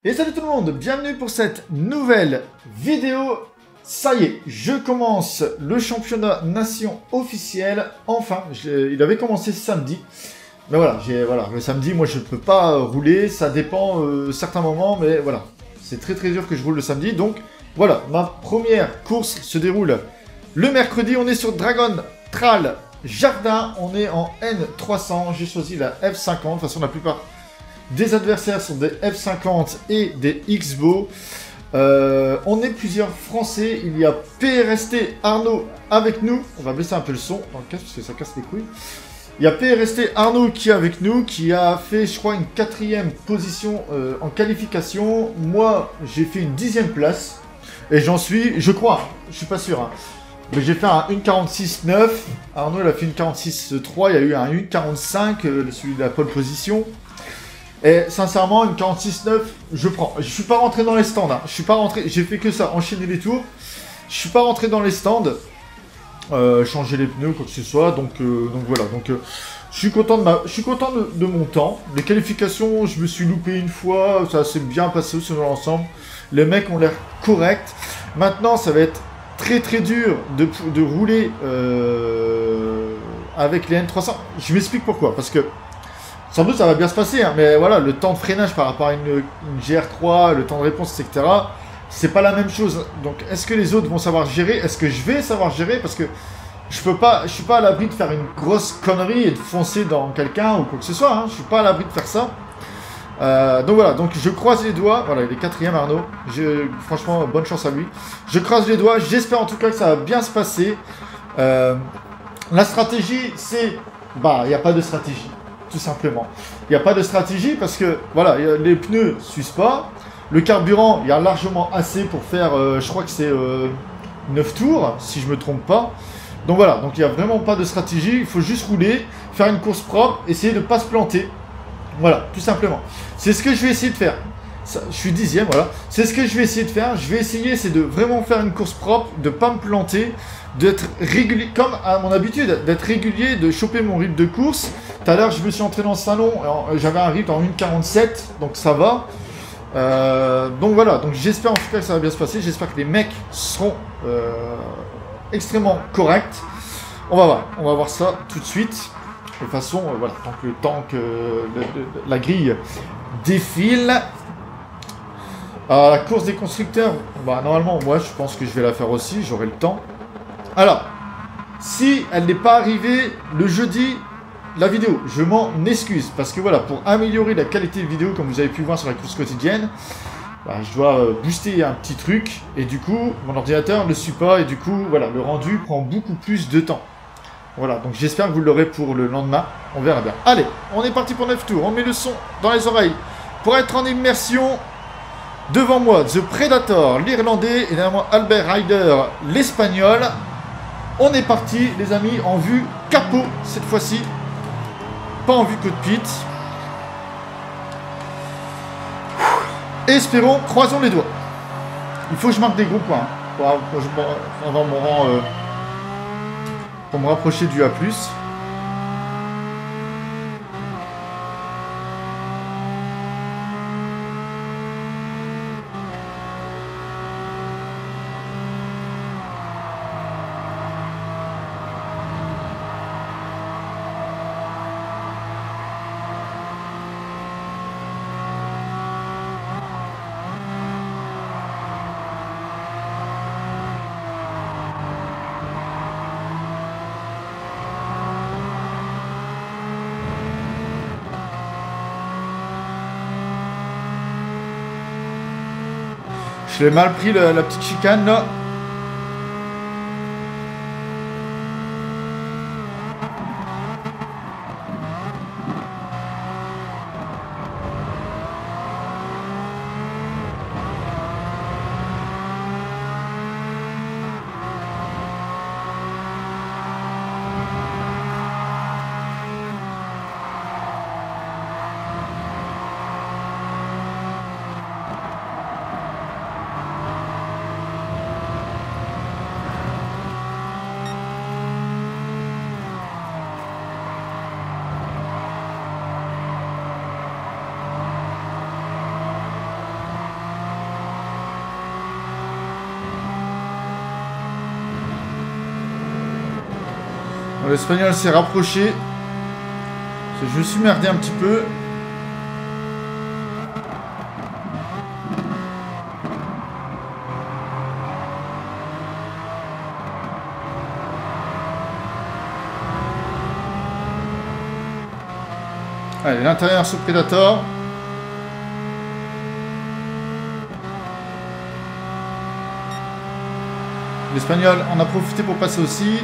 Et salut tout le monde, bienvenue pour cette nouvelle vidéo. Ça y est, je commence le championnat nation officiel. Enfin, il avait commencé samedi. Mais voilà, le samedi, moi je peux pas rouler. Ça dépend certains moments, mais voilà. C'est très dur que je roule le samedi. Donc voilà, ma première course se déroule le mercredi. On est sur Dragon Tral Jardin. On est en N300. J'ai choisi la F50. De toute façon, la plupart des adversaires sont des F50 et des XBO. On est plusieurs Français. Il y a PRST Arnaud avec nous. On va baisser un peu le son dans le casque parce que ça casse les couilles. Il y a PRST Arnaud qui est avec nous, qui a fait, je crois, une 4e position en qualification. Moi, j'ai fait une 10e place. Et j'en suis, je crois, je suis pas sûr, hein, mais j'ai fait un 1,46,9. Arnaud, il a fait une 46,3. Il y a eu un 1,45, celui de la pole position. Et sincèrement, une 46,9, je prends. Je suis pas rentré dans les stands. Hein. Je suis pas rentré. J'ai fait que ça, enchaîner les tours. Je suis pas rentré dans les stands. Changer les pneus, quoi que ce soit. Donc voilà. Donc je suis content de mon temps. Les qualifications, je me suis loupé une fois. Ça s'est bien passé sur l'ensemble. Les mecs ont l'air corrects. Maintenant, ça va être très dur de rouler avec les N300. Je m'explique pourquoi. Parce que sans doute ça va bien se passer, hein, mais voilà, le temps de freinage par rapport à une GR3, le temps de réponse, etc., c'est pas la même chose. Donc est-ce que les autres vont savoir gérer? Est-ce que je vais savoir gérer? Parce que je suis pas à l'abri de faire une grosse connerie et de foncer dans quelqu'un ou quoi que ce soit, hein. Je suis pas à l'abri de faire ça. Donc voilà, donc je croise les doigts. Voilà, il est 4e Arnaud. Franchement, bonne chance à lui. Je croise les doigts, j'espère en tout cas que ça va bien se passer. La stratégie, c'est... Bah, il n'y a pas de stratégie. Tout simplement. Il n'y a pas de stratégie parce que, voilà, les pneus ne suivent pas. Le carburant, il y a largement assez pour faire, je crois que c'est 9 tours, si je ne me trompe pas. Donc voilà, donc il n'y a vraiment pas de stratégie. Il faut juste rouler, faire une course propre, essayer de ne pas se planter. Voilà, tout simplement. C'est ce que je vais essayer de faire. Ça, je suis 10e, voilà. C'est ce que je vais essayer de faire. Je vais essayer, c'est de vraiment faire une course propre, de ne pas me planter, d'être régulier, comme à mon habitude, d'être régulier, de choper mon rythme de course. Tout à l'heure, je me suis entraîné dans le salon, j'avais un rythme en 1,47, donc ça va. Donc voilà, donc j'espère en tout cas que ça va bien se passer. J'espère que les mecs seront extrêmement corrects. On va voir ça tout de suite. De toute façon, voilà, tant que le temps que la grille défile. La course des constructeurs, bah, normalement, moi, je pense que je vais la faire aussi, j'aurai le temps. Alors, si elle n'est pas arrivée le jeudi, la vidéo, je m'en excuse. Parce que voilà, pour améliorer la qualité de vidéo, comme vous avez pu voir sur la course quotidienne, bah, je dois booster un petit truc. Et du coup, mon ordinateur ne le suit pas. Et du coup, voilà, le rendu prend beaucoup plus de temps. Voilà, donc j'espère que vous l'aurez pour le lendemain. On verra bien. Allez, on est parti pour 9 tours. On met le son dans les oreilles pour être en immersion. Devant moi, The Predator, l'Irlandais, et derrière moi, Albert Ryder, l'Espagnol. On est parti, les amis, en vue capot, cette fois-ci. Pas en vue cockpit. Espérons, croisons les doigts. Il faut que je marque des gros points, hein, pour avoir mon rang, pour me rapprocher du A+. Je l'ai mal pris la petite chicane là. Bon, l'Espagnol s'est rapproché. Je me suis merdé un petit peu. Allez, l'intérieur sur Predator. L'Espagnol en a profité pour passer aussi.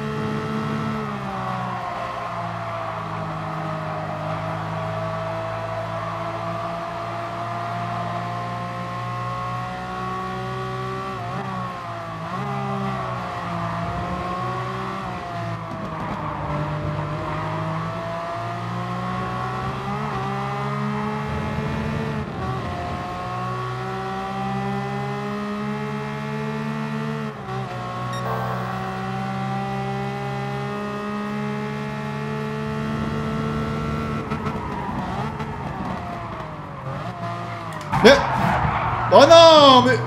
Mais... Oh non, mais...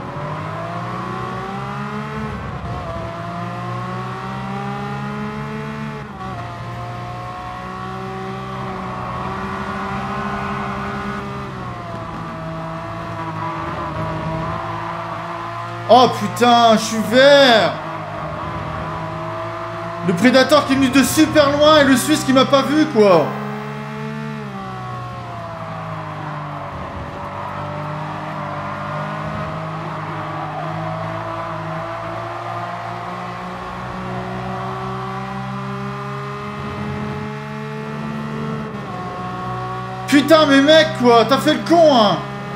Oh putain, je suis vert. Le Predator qui est venu de super loin et le Suisse qui m'a pas vu, quoi. Putain, mais mec, quoi, t'as fait le con, hein.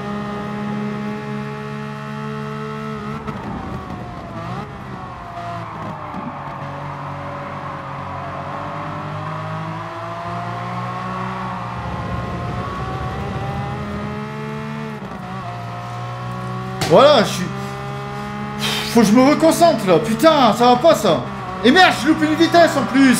Voilà, je suis... Faut que je me reconcentre, là. Putain, ça va pas, ça. Et merde, je loupe une vitesse, en plus.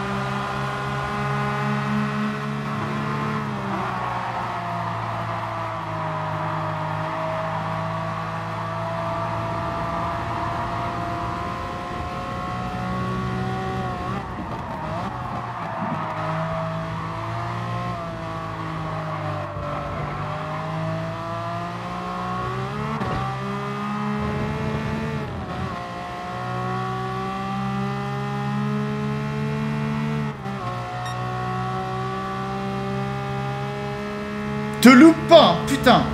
Te loupe pas, putain.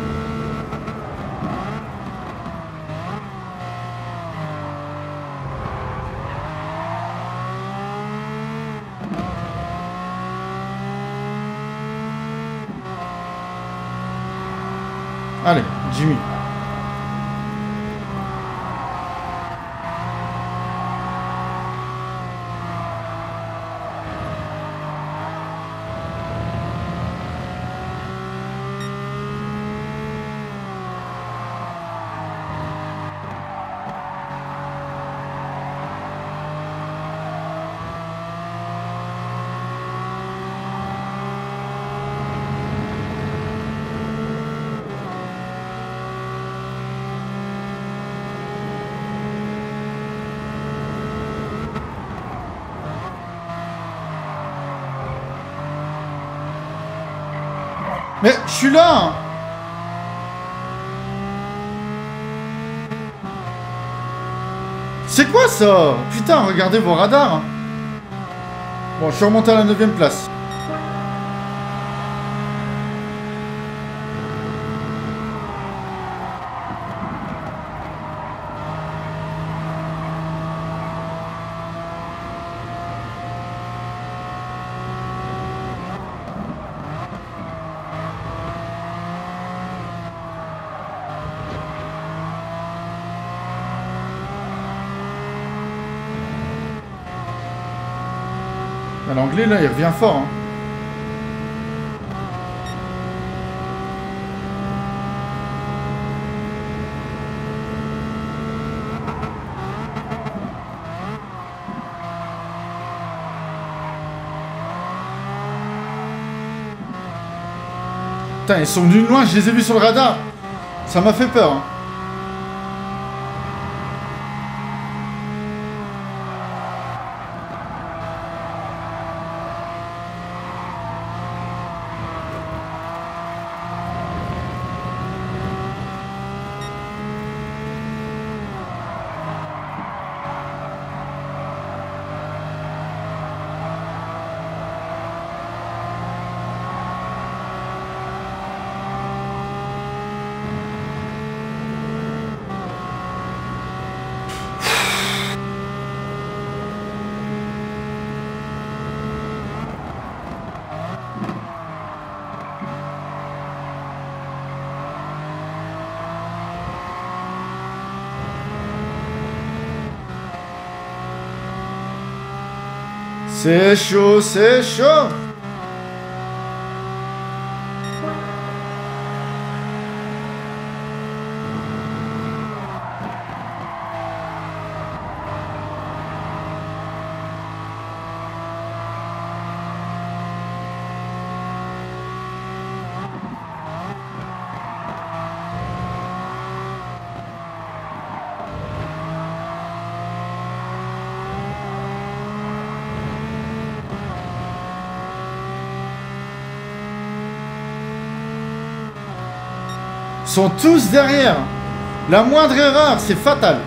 Allez, Jimmy. Mais je suis là. C'est quoi ça? Putain, regardez vos radars. Bon, je suis remonté à la 9ème place. L'anglais, là, il revient fort. Hein. Putain, ils sont venus de loin, je les ai vus sur le radar. Ça m'a fait peur. Hein. C'est chaud, c'est chaud. Sont tous derrière. La moindre erreur, c'est fatal.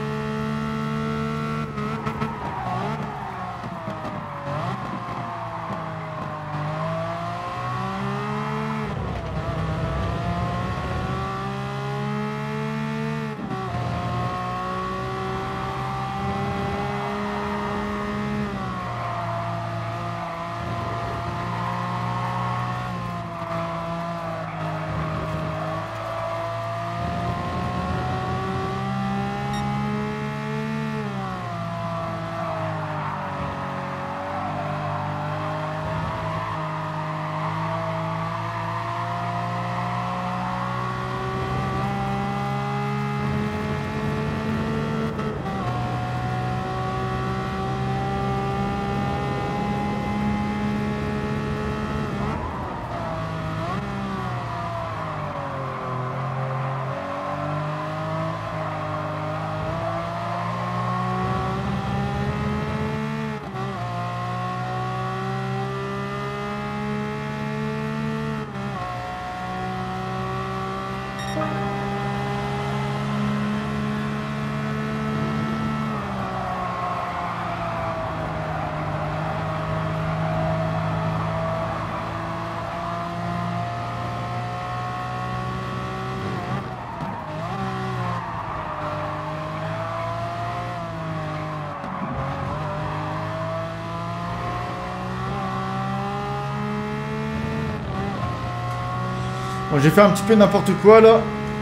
Bon, j'ai fait un petit peu n'importe quoi là.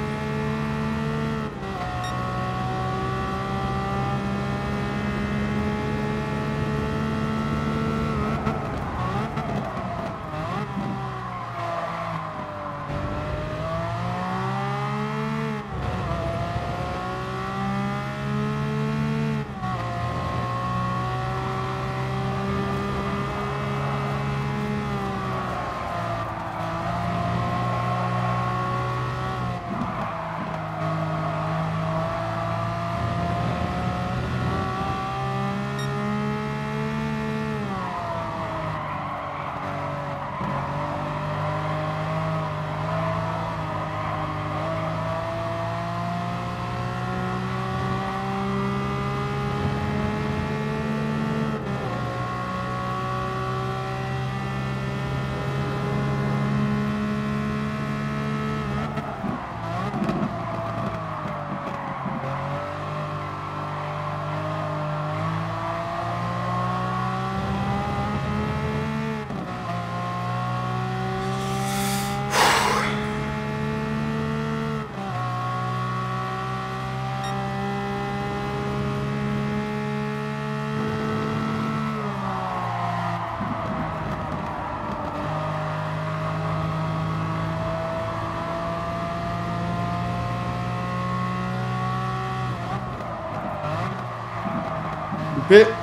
Loupé.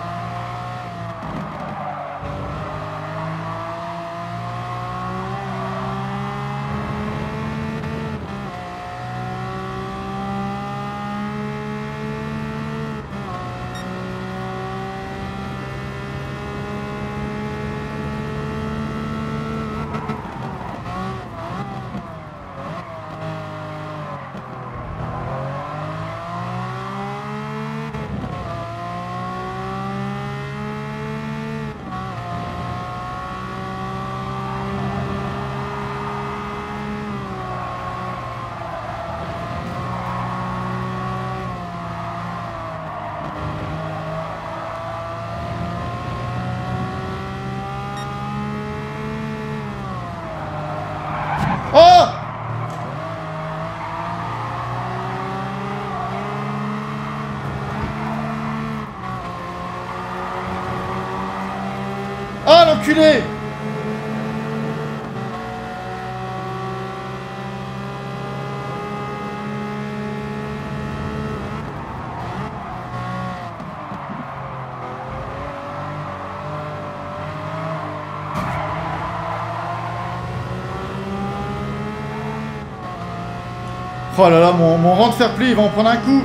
enculé! Oh là là, mon rang de fair play, il va en prendre un coup.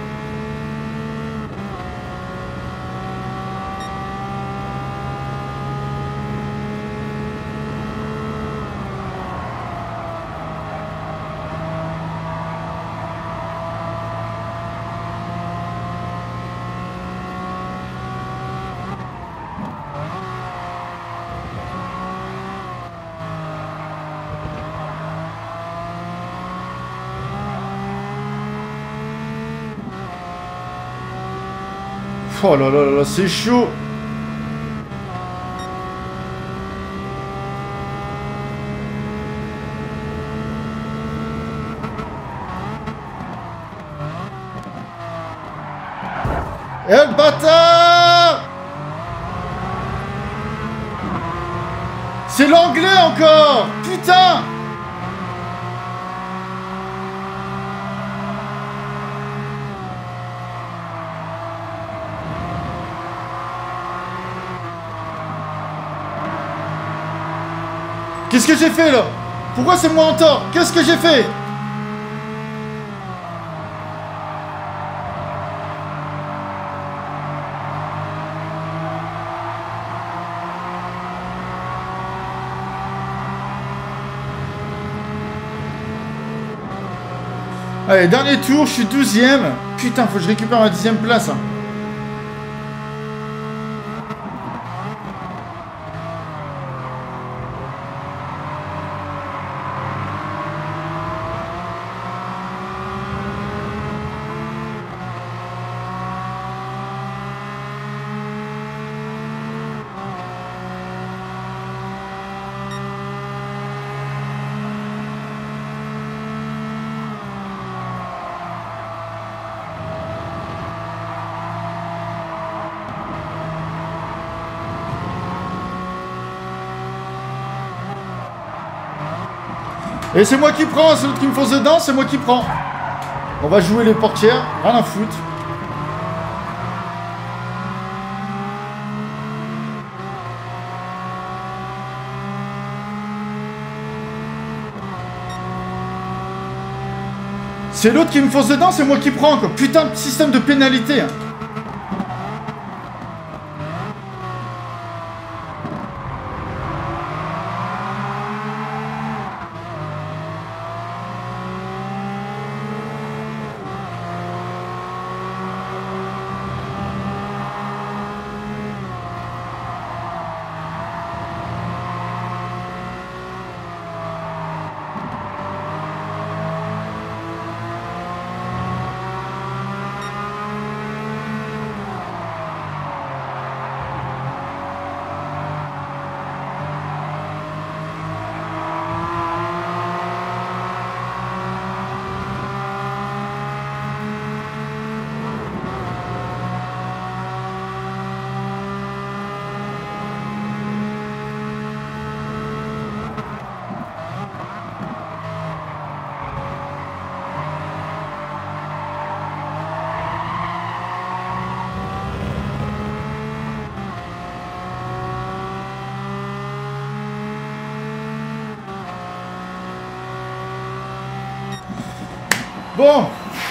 Oh là là là, c'est chaud. Et le bâtard! C'est l'anglais encore! Putain! Qu'est-ce que j'ai fait là? Pourquoi c'est moi en tort? Qu'est-ce que j'ai fait? Allez, dernier tour, je suis 12ème. Putain, faut que je récupère ma 10ème place. Hein. Et c'est moi qui prends, c'est l'autre qui me fonce dedans, c'est moi qui prends. On va jouer les portières, rien à foutre. C'est l'autre qui me fonce dedans, c'est moi qui prends, quoi. Putain de système de pénalité. Hein. Bon.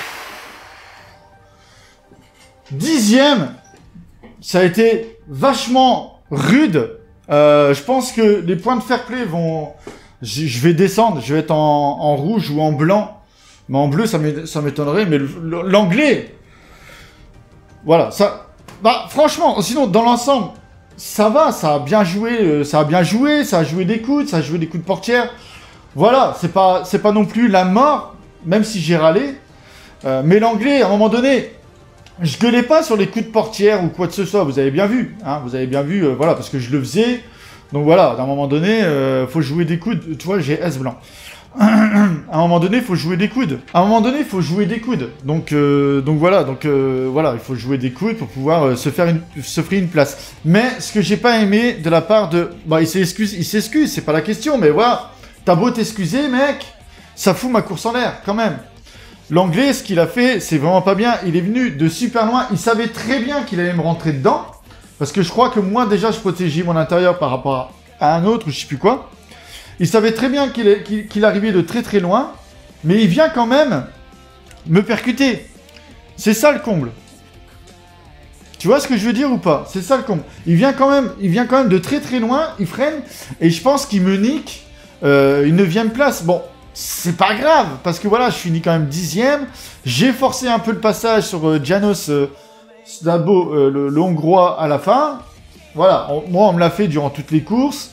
10ème. Ça a été vachement rude. Je pense que les points de fair play vont... Je vais descendre. Je vais être en rouge ou en blanc. Mais en bleu, ça m'étonnerait. Mais l'anglais... Voilà, ça... Bah, franchement, sinon, dans l'ensemble, ça va. Ça a bien joué. Ça a joué des coudes. Ça a joué des coups de portière. Voilà, c'est pas non plus la mort. Même si j'ai râlé, mais l'anglais, à un moment donné, je gueulais pas sur les coups de portière ou quoi que ce soit, vous avez bien vu, hein, voilà, parce que je le faisais, donc voilà, à un moment donné, faut jouer des coups, tu vois, j'ai S blanc. À un moment donné, il faut jouer des coudes. À un moment donné, il faut jouer des coudes. Donc voilà, voilà, il faut jouer des coudes pour pouvoir se frayer une place. Mais ce que j'ai pas aimé de la part de... Bah, il s'excuse, c'est pas la question, mais voilà. T'as beau t'excuser, mec, ça fout ma course en l'air, quand même. L'anglais, ce qu'il a fait, c'est vraiment pas bien. Il est venu de super loin. Il savait très bien qu'il allait me rentrer dedans. Parce que je crois que moi, déjà, je protégeais mon intérieur par rapport à un autre, ou je sais plus quoi. Il savait très bien qu'il arrivait de très très loin, mais il vient quand même me percuter. C'est ça le comble. Tu vois ce que je veux dire ou pas? C'est ça le comble. Il vient quand même de très très loin, il freine, et je pense qu'il me nique une 9e place. Bon, c'est pas grave, parce que voilà, je finis quand même 10e. J'ai forcé un peu le passage sur Janos Szabo, le Hongrois, à la fin. Voilà, moi on me l'a fait durant toutes les courses.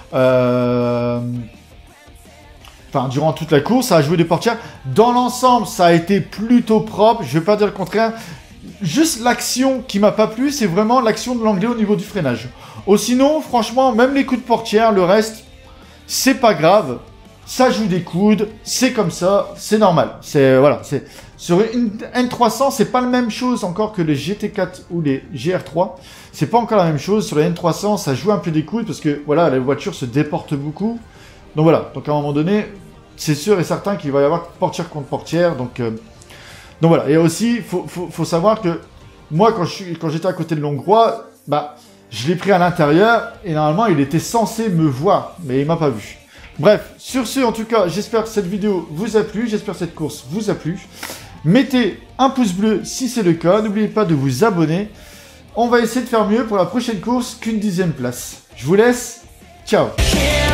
Enfin, durant toute la course, ça a joué des portières. Dans l'ensemble, ça a été plutôt propre. Je vais pas dire le contraire. Juste l'action qui m'a pas plu, c'est vraiment l'action de l'anglais au niveau du freinage. Oh, sinon, franchement, même les coups de portière, le reste, c'est pas grave. Ça joue des coudes, c'est comme ça, c'est normal. Voilà, sur une N300, c'est pas la même chose encore que les GT4 ou les GR3. C'est pas encore la même chose. Sur la N300, ça joue un peu des coudes parce que voilà, la voiture se déporte beaucoup. Donc voilà, donc à un moment donné, c'est sûr et certain qu'il va y avoir portière contre portière. Donc voilà. Et aussi, faut savoir que moi, quand j'étais à côté de l'Hongrois, bah, je l'ai pris à l'intérieur et normalement, il était censé me voir, mais il m'a pas vu. Bref, sur ce, en tout cas, j'espère que cette vidéo vous a plu, j'espère que cette course vous a plu. Mettez un pouce bleu si c'est le cas, n'oubliez pas de vous abonner. On va essayer de faire mieux pour la prochaine course qu'une 10e place. Je vous laisse, ciao.